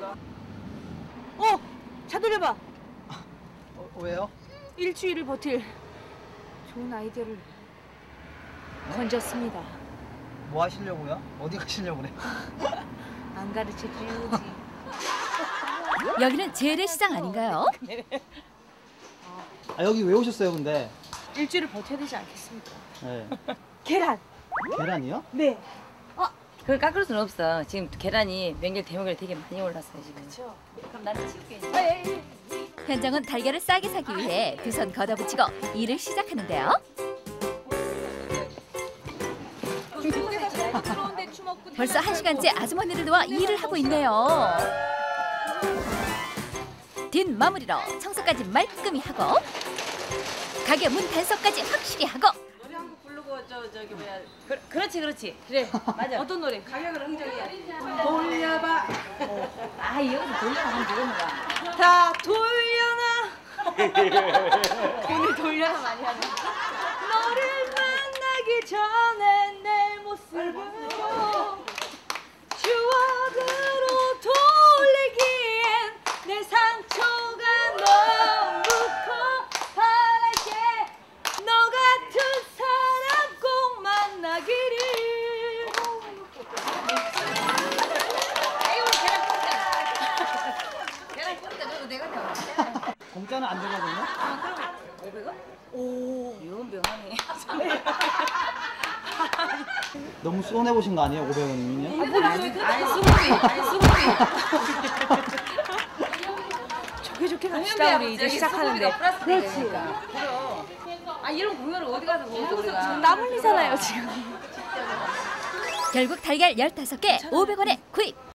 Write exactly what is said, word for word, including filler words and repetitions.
어! 차 돌려봐. 어, 왜요? 일주일을 버틸 좋은 아이디어를 건졌습니다. 뭐 하시려고요? 어디 가시려고 그래? 안 가르쳐 주지. 여기는 재래시장 아닌가요? 아, 여기 왜 오셨어요, 근데? 일주일을 버텨야 되지 않겠습니까? 네. 계란. 계란이요? 네. 그걸 깎을 수는 없어. 지금 계란이 명절 대목에 되게 많이 올랐어요 지금. 그렇죠. 그럼 나는 치울게. 아, 예, 예. 현정은 달걀을 싸게 사기 위해 두 손 걷어붙이고 일을 시작하는데요. 벌써 한 시간째 아주머니를 도와 일을 하고 있네요. 뒷마무리로 청소까지 말끔히 하고 가게 문 단속까지 확실히 하고 노래 한 곡 부르고 저 저기 뭐야. 그, 그렇지 그렇지. 그래. 맞아. 어떤 노래? 가격을 흥정이야. 돌려봐. 아 여기서 돌려봐 하면 되겠는가. 다 돌려놔. 오늘 돌려놔 많이 하네. 너를 만나기 전에 내 모습으로 추억으로 돌리기엔 내 상처가 너무 커. 바랄게 너 같은 사람 꼭 만나기를. 계란 뿌리다 너도 내가 내. 공짜는 안 되거든요? 오백 원? 오. 유언병하네. 너무 쏘내보신 거 아니에요, 오백 원이면요? 아니 아니 수고비 아니 수고비. 좋게 좋게 갑시다. 우리 이제 시작하는데. 그렇지. 그럼. 아 이런 공연을 어디 가서 보고 우리가. 땀 흘리잖아요 지금. 결국 달걀 열다섯 개 오백 원에 구입.